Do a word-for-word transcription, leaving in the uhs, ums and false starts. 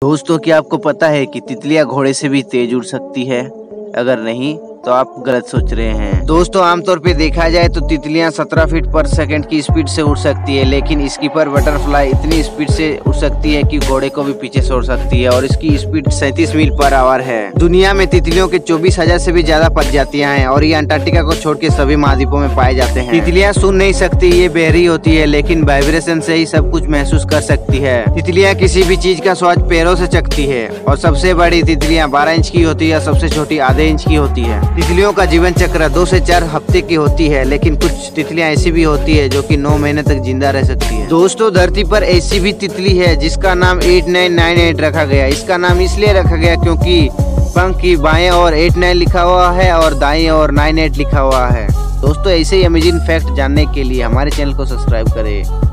दोस्तों, क्या आपको पता है कि तितलियां घोड़े से भी तेज उड़ सकती है? अगर नहीं तो आप गलत सोच रहे हैं। दोस्तों, आमतौर पे देखा जाए तो तितलियां सत्रह फीट पर सेकंड की स्पीड से उड़ सकती है, लेकिन स्कीपर बटरफ्लाई इतनी स्पीड से उड़ सकती है कि घोड़े को भी पीछे छोड़ सकती है और इसकी स्पीड सैंतीस मील पर आवर है। दुनिया में तितलियों के चौबीस हजार से भी ज्यादा प्रजातियां हैं और ये अंटार्कटिका को छोड़ के सभी महाद्वीपों में पाए जाते हैं। तितलियां सुन नहीं सकती, ये बहरी होती है, लेकिन वाइब्रेशन से ही सब कुछ महसूस कर सकती है। तितलियां किसी भी चीज का स्वाद पैरों से चखती है और सबसे बड़ी तितलियां बारह इंच की होती है, सबसे छोटी आधे इंच की होती है। तितलियों का जीवन चक्र दो से चार हफ्ते की होती है, लेकिन कुछ तितलियां ऐसी भी होती है जो कि नौ महीने तक जिंदा रह सकती है। दोस्तों, धरती पर ऐसी भी तितली है जिसका नाम एट नाइन नाइन एट रखा गया। इसका नाम इसलिए रखा गया क्योंकि पंख की बाएं और एट नाइन लिखा हुआ है और दाएं और नाइन एट लिखा हुआ है। दोस्तों, ऐसे ही अमेजिंग फैक्ट जानने के लिए हमारे चैनल को सब्सक्राइब करें।